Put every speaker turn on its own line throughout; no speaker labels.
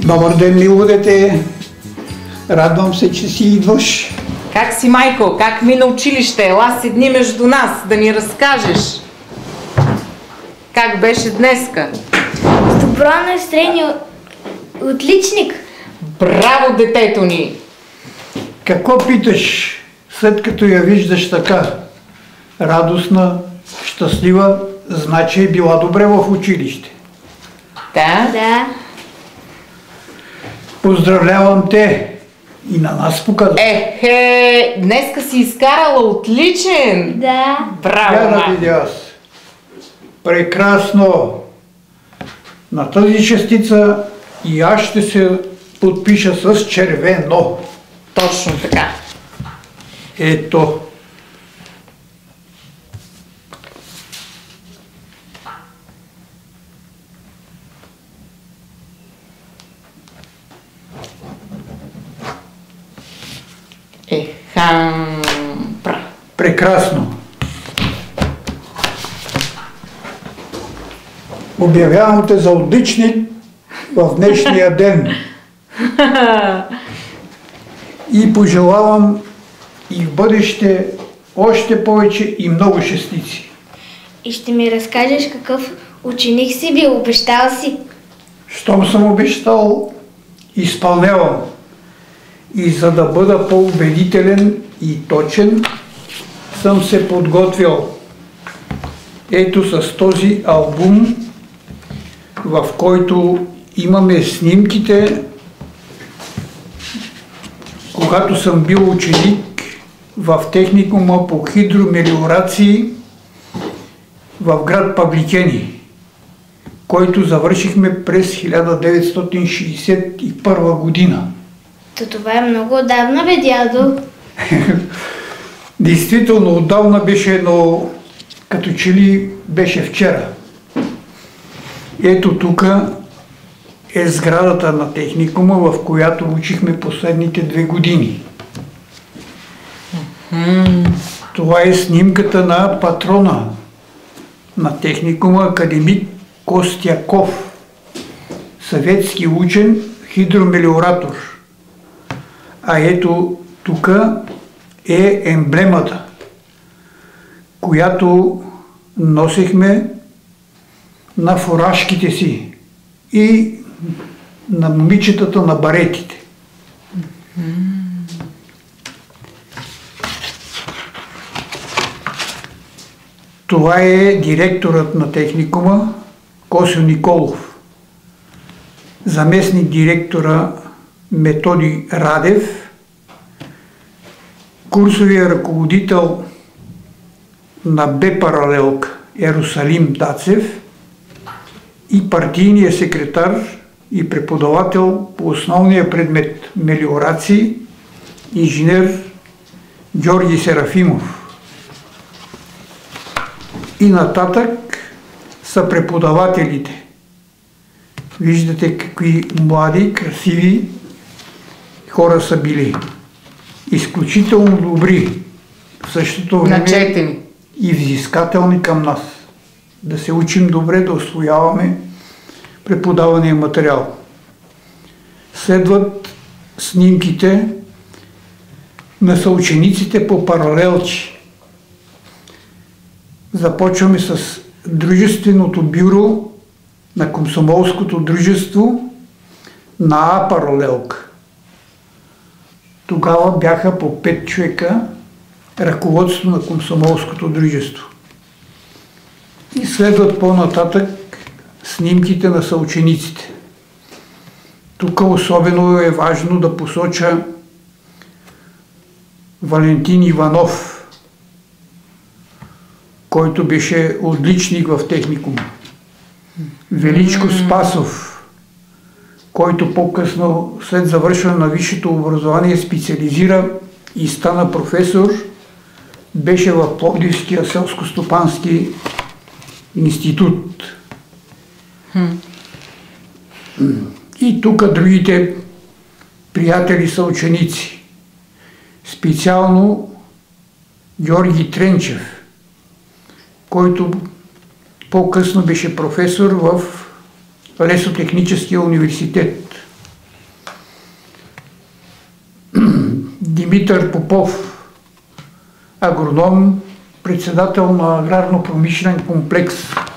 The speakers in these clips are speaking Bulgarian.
Добър ден, мило дете! Радвам се, че си идваш.
Как си, майко? Как мина училище? Ела седни между нас, да ни разкажеш. Как беше днеска?
С добро настроение, отличник.
Браво, детето ни!
Какво питаш, след като я виждаш така? Радостна, щастлива, значи е била добре в училище.
Да?
Да.
Поздравлявам те! И на нас показва.
Днеска си изкарала отличен!
Да.
Браво,
Я да
ма!
видя аз. Прекрасно! На тази частица и аз ще се подпиша с червено.
Точно така.
Ето. Прекрасно. Обявявам те за отличник в днешния ден. И пожелавам и в бъдеще още повече и много шестици.
И ще ми разкажеш какъв ученик си бил, обещал си.
Щом съм обещал, изпълнявам. И за да бъда по-убедителен и точен, съм се подготвил. Ето с този албум, в който имаме снимките, когато съм бил ученик в техникума по хидромелиорации в град Павликени, който завършихме през 1961 година.
То това е много отдавна, бе, дядо.
Действително отдавна беше, но като че ли беше вчера. Ето тук е сградата на техникума, в която учихме последните 2 години. Това е снимката на патрона на техникума, академик Костяков, съветски учен, хидромелиоратор. А ето тук е емблемата, която носихме на фуражките си и на момичетата на баретите. Това е директорът на техникума Косьо Николов, заместник директора Методи Радев, курсовия ръководител на Б паралелка Ерусалим Дацев и партийния секретар и преподавател по основния предмет мелиорации инженер Георги Серафимов. И нататък са преподавателите. Виждате какви млади, красиви хора са били. Изключително добри. В същото време
Начетени.
и взискателни към нас. Да се учим добре, да усвояваме преподавания материал. Следват снимките на съучениците по паралелчи. Започваме с дружественото бюро на Комсомолското дружество на А паралелка. Тогава бяха по 5 човека ръководство на Комсомолското дружество. И следват по-нататък снимките на съучениците. Тук особено е важно да посоча Валентин Иванов, който беше отличник в техникума. Величко Спасов, който по-късно след завършване на висшето образование специализира и стана професор, беше в Пловдивския селско-стопански институт. И тук другите приятели са ученици. Специално Георги Тренчев, който по-късно беше професор в Лесотехническия университет. Димитър Попов, агроном, председател на аграрно-промишлен комплекс.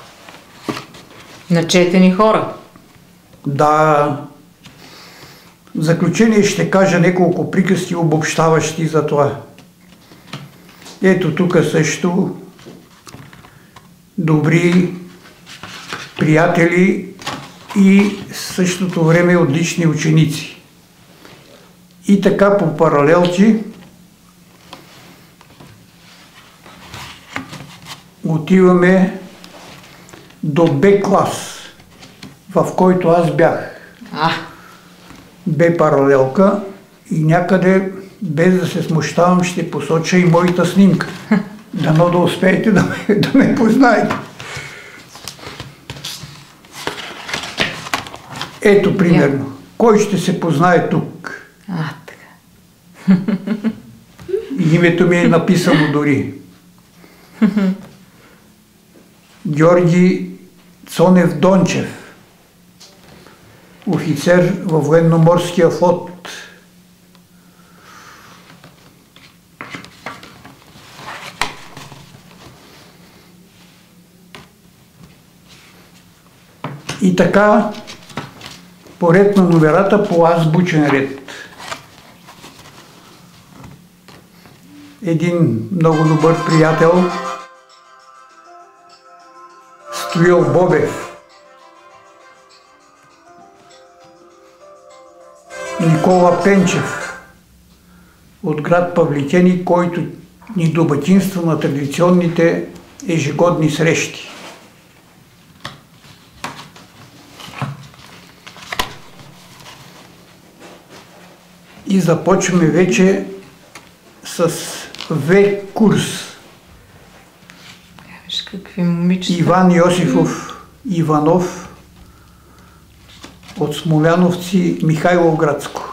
Начетени хора.
Да, в заключение ще кажа няколко приказки обобщаващи за това. Ето тук също добри приятели и в същото време отлични ученици. И така по паралелчи отиваме до Б клас, в който аз бях. Б паралелка и някъде, без да се смущавам, ще посоча и моята снимка. Дано да успеете да ме познаете. Ето примерно. Кой ще се познае тук?
Така.
Името ми е написано дори. Георги Цонев Дончев, офицер във военноморския флот. И така, по ред на номерата, по азбучен ред. Един много добър приятел, Стоил Бобев, Никола Пенчев от град Павликени, който ни домакинства на традиционните ежегодни срещи. И започваме вече с В курс.
Виж какви момичета.
Иван Йосифов Иванов от Смоляновци, Михайловградско.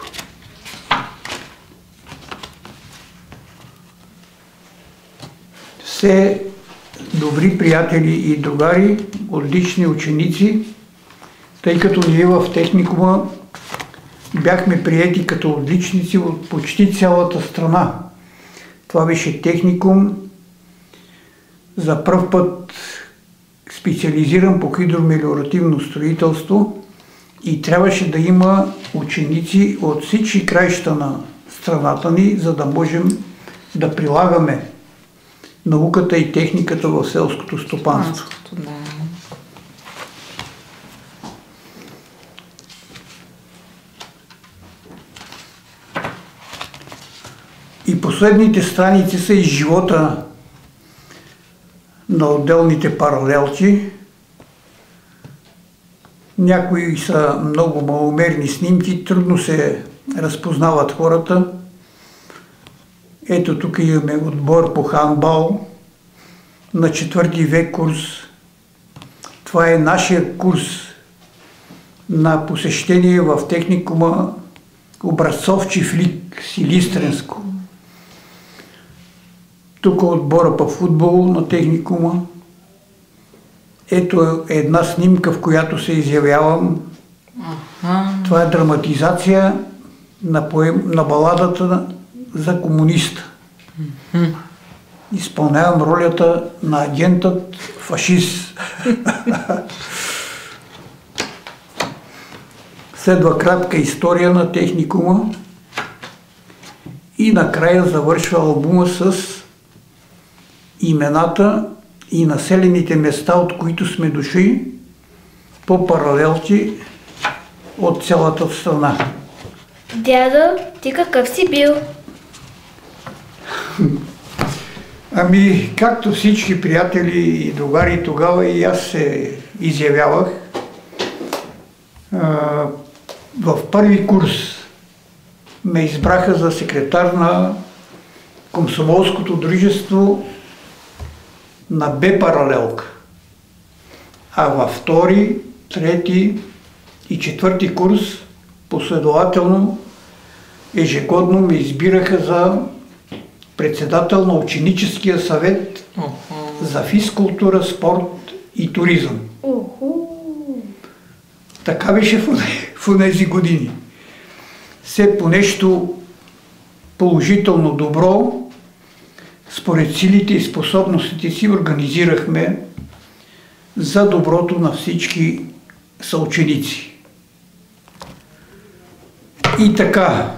Все добри приятели и другари, отлични ученици, тъй като ние в техникума бяхме приети като отличници от почти цялата страна. Това беше техникум, за пръв път специализиран по хидромелиоративно строителство и трябваше да има ученици от всички краища на страната ни, за да можем да прилагаме науката и техниката в селското стопанство. И последните страници са из живота на отделните паралелки. Някои са много маломерни снимки, трудно се разпознават хората. Ето тук имаме отбор по хандбал на 4 век курс. Това е нашия курс на посещение в техникума Образцов Чифлик, Силистренско. Тук отбора по футбол на техникума. Ето една снимка, в която се изявявам. Това е драматизация на баладата за комуниста. Изпълнявам ролята на агентът фашист. Следва кратка история на техникума и накрая завършва албума с имената и населените места, от които сме дошли по паралелки от цялата страна.
Дядо, ти какъв си бил?
Ами, както всички приятели и другари, тогава и аз се изявявах. В първи курс ме избраха за секретар на комсомолското дружество на Б паралелка. А във втори, трети и четвърти курс последователно ежегодно ме избираха за председател на ученическия съвет за физкултура, спорт и туризъм. Така беше в тези години. Все по нещо положително добро, според силите и способностите си организирахме за доброто на всички съученици. И така,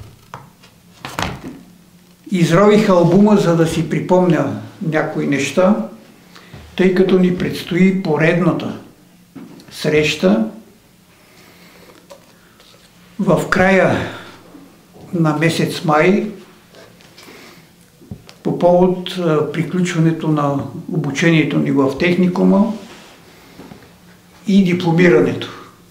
изрових албума, за да си припомня някои неща, тъй като ни предстои поредната среща в края на месец май по повод приключването на обучението ни в техникума и дипломирането.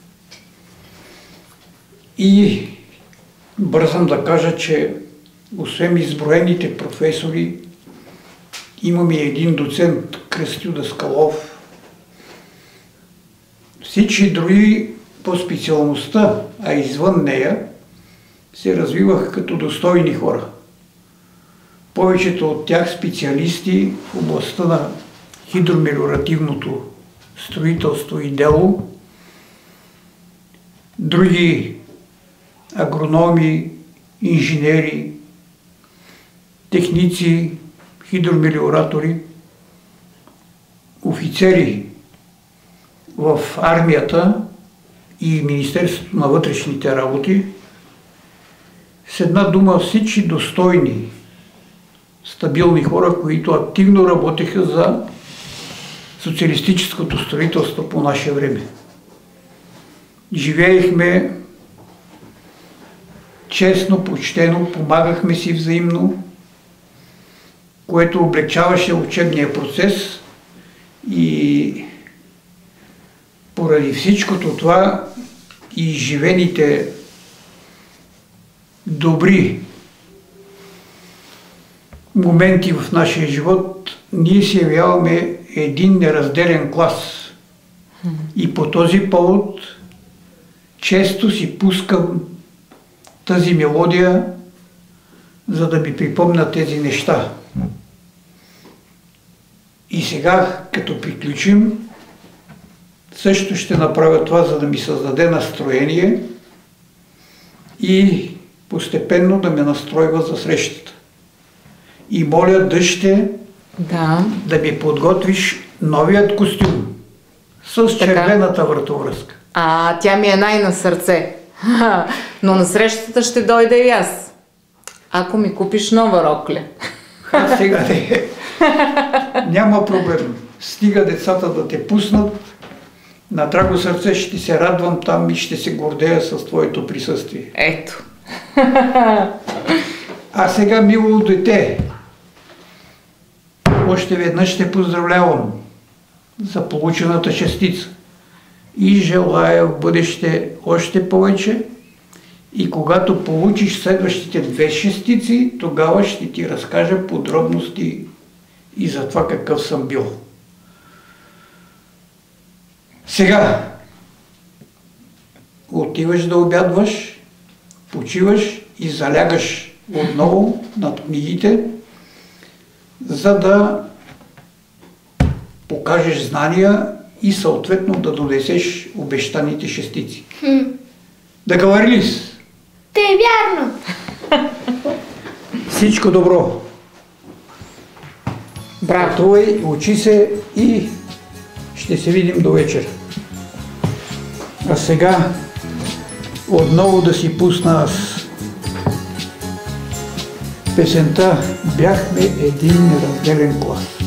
И бързам да кажа, че освен изброените професори, имаме един доцент Кръстю Даскалов. Всички други по специалността, а извън нея, се развиваха като достойни хора. Повечето от тях специалисти в областта на хидромелиоративното строителство и дело, други агрономи, инженери, техници, хидромелиоратори, офицери в армията и Министерството на вътрешните работи. С една дума, всички достойни, стабилни хора, които активно работеха за социалистическото строителство по наше време. Живеехме честно, почтено, помагахме си взаимно, което облегчаваше учебния процес и поради всичкото това и живените добри моменти в нашия живот, ние се явяваме един неразделен клас. И по този повод често си пускам тази мелодия, за да ми припомня тези неща. И сега, като приключим, също ще направя това, за да ми създаде настроение и постепенно да ме настройва за срещата. И моля дъще да ми подготвиш новият костюм с червената вратовръзка.
Тя ми е най-на сърце. Но на срещата ще дойда и аз. Ако ми купиш нова рокля.
Сега не. Няма проблем. Стига децата да те пуснат, на драго сърце ще се радвам там и ще се гордея с твоето присъствие.
Ето.
А сега, мило дете, още веднъж ще поздравлявам за получената шестица и желая в бъдеще още повече. И когато получиш следващите 2 шестици, тогава ще ти разкажа подробности и за това какъв съм бил. Сега отиваш да обядваш, почиваш и залягаш отново над книгите, за да покажеш знания и съответно да донесеш обещаните шестици. Да говори ли си?
Те е вярно!
Всичко добро!
Браво!
Пътувай, учи се и ще се видим до вечер. А сега отново да си пусна аз песента "Бяхме един неразделен клас".